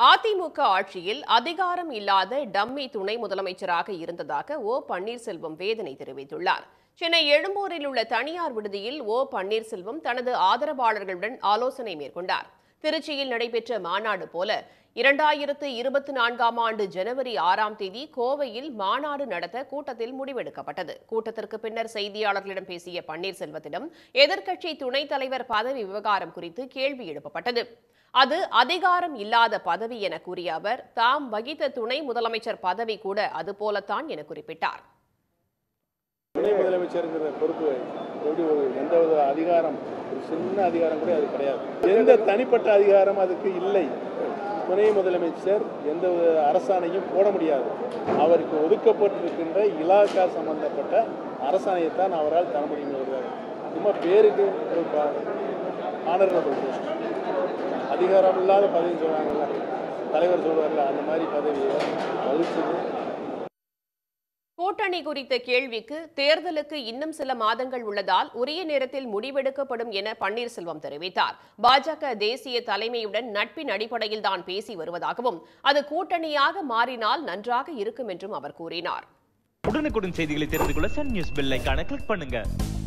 அதிமுக ஆட்சியில் அதிகாரம் இல்லாத டம்மி துணை முதலமைச்சராக இருந்ததாக ஓ பன்னீர்செல்வம் வேதனை தெரிவித்துள்ளார். சென்னை எழும்பூரில் உள்ள தனியார் விடுதியில் ஓ பன்னீர்செல்வம் தனது ஆதரவாளர்களுடன் ஆலோசனை மேற்கொண்டார். திருச்சியில் நடைபெற்ற மாநாடு போல 2024ஆம் ஆண்டு ஜனவரி 6ஆம் தேதி கோவையில் மாநாடு நடத்த கூட்டத்தில் முடிவெடுக்கப்பட்டது. கூட்டத்திற்கு பின்னர் செய்தியாளர்களிடம் பேசிய பன்னீர்செல்வத்திடம் எதிர்க்கட்சி துணைத் தலைவர் பதவி விவகாரம் குறித்து கேள்வி எழுப்பப்பட்டது. அது அதிகாரம் இல்லாத பதவி என கூறிய அவர், தாம் வகித்த துணை முதலமைச்சர் பதவி கூட அதுபோலத்தான் என குறிப்பிட்டார். துணை முதலமைச்சருங்கிற பொறுப்பு எந்த அதிகாரம், ஒரு சின்ன அதிகாரம் கூட அது கிடையாது. எந்த தனிப்பட்ட அதிகாரம் அதுக்கு இல்லை. துணை முதலமைச்சர் எந்த அரசாணையும் போட முடியாது. அவருக்கு ஒதுக்கப்பட்டிருக்கின்ற இலாக்கா சம்பந்தப்பட்ட அரசாணையைத்தான் அவரால் தர முடியும். சும்மா பேருக்கு ஆனரபிள் போஸ்ட், அதிகாரம் இல்லாத பதவி சொல்றாங்கல்ல, தலைவர் சொல்றாங்கல்ல, அந்த மாதிரி பதவியை வகிச்சது. கூட்டணி குறித்த கேள்விக்கு தேர்தலுக்கு இன்னும் சில மாதங்கள் உள்ளதால் உரிய நேரத்தில் முடிவெடுக்கப்படும் என பன்னீர்செல்வம் தெரிவித்தார். பாஜக தேசிய தலைமையுடன் நட்பின் அடிப்படையில் தான் பேசி வருவதாகவும் அது கூட்டணியாக மாறினால் நன்றாக இருக்கும் என்றும் அவர் கூறினார். உடனுக்குடன் செய்திகளை தெரிந்து கொள்ள சன் நியூஸ் பெல் ஐகானை கிளிக் பண்ணுங்க.